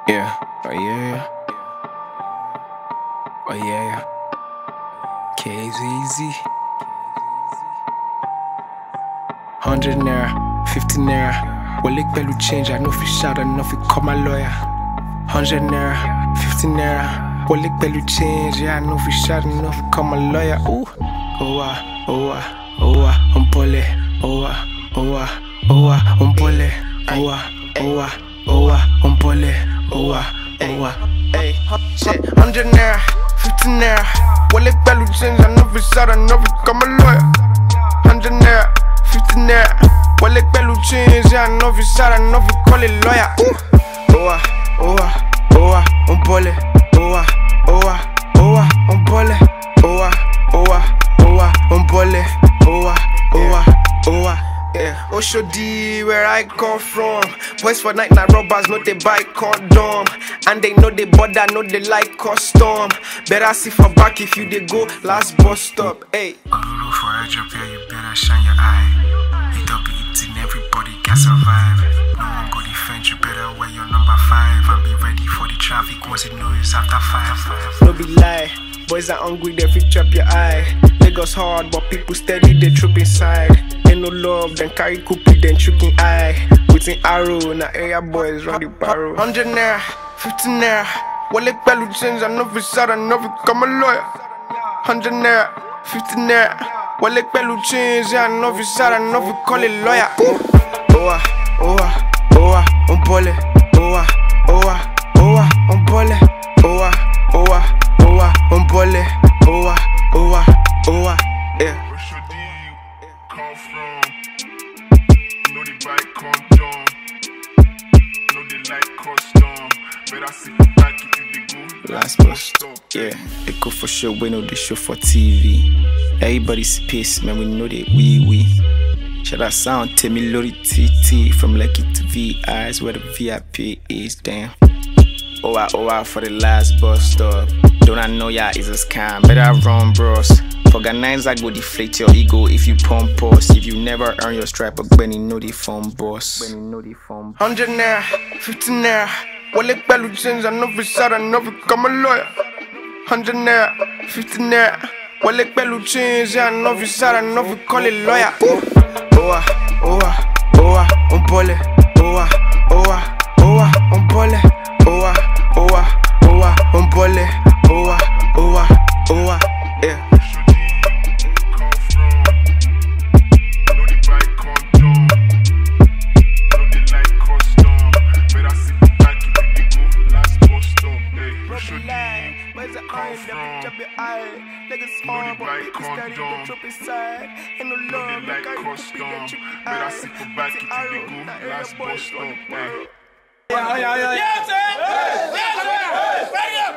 Yeah, oh yeah, oh yeah, Kazez. 100 Naira, 50 Naira. Wale pẹ̀lú change, I know if you shout, I know if you call my lawyer. 100 Naira, 50 Naira. Wale pẹ̀lú change, yeah, I know if you shout, I know if you call my lawyer. Ooh, oh ah, oh ah, oh ah, on pole. Oh ah, oh ah, oh ah, on pole. Oh ah, oh ah, oh ah, on pole. Oh ah, oh ah. Hey, shit, 100 Naira, 50 Naira. Wale pẹ̀lú change, I know if you shout, I know if you call my lawyer. 100 Naira, 50 Naira. Wale pẹ̀lú change, yeah, I know if you shout, I know if you call it lawyer. Ooh, oh ah, oh ah, oh ah, on pole. Oh ah, oh ah, oh ah, on pole. Oh ah, oh ah, oh ah, on pole. Oh ah, oh ah, oh ah. Yeah, Oshodi, where I come from. Boys for night robbers, no they buy condom. And they know they bother, know they like custom. Better see for back if you they go last bus stop. Hey. Olulu for a job here, you better shine your eye. You don't be eating, everybody can survive. No one go defend you, better wear your number 5 and be ready for the traffic once it knows after 5. No be lie, boys are hungry, they fit chop your eye. Lagos hard, but people steady, they troop inside. Ain't no love, then carry cookie, then choking eye. Within arrow, now area boys run the barrow. 100 Naira, 50 Naira. Wale pẹ̀lú change, I know if you shout, I know if you come a lawyer. 100 Naira, 50 Naira. Wale pẹ̀lú change, yeah, I know if you shout, I know if you call it lawyer. Oh ah, oh ah, oh ah, on pole. Oh ah, oh ah, oh ah, on pole. Oh ah, oh ah, oh ah, on pole. Oh ah, oh ah, oh ah, yeah. Come from, know they buy condom, know they like custom. Better sit back if you they go Last bus stop, yeah. They go for show, we know they show for TV. Everybody's pissed, man, we know they we. Shout out sound, tell me Lori TT. From Lucky to VI's where the VIP is, damn. Oh ah for the last bus stop. Don't I know ya is a scam, better run bros. Organizer go deflate your ego if you pump us. If you never earn your stripe, but Benny know the phone boss. 100 Naira, 50 Naira. Wale pẹ̀lú change, I know if you shout, I know if you come a lawyer. 100 Naira, 50 Naira. Wale pẹ̀lú change, yeah, I know if you shout, I know if you call it lawyer. Oh ah, oh ah, oh ah, on pole. Oh ah, oh ah, oh ah, on pole. Oh ah, oh ah, oh ah, on pole. Oh ah, oh ah, oh ah, yeah. Ain't no love, like custom. Better sit for back if you go last bus stop. Yeah, yeah, yeah. Yes, sir! Yes, sir!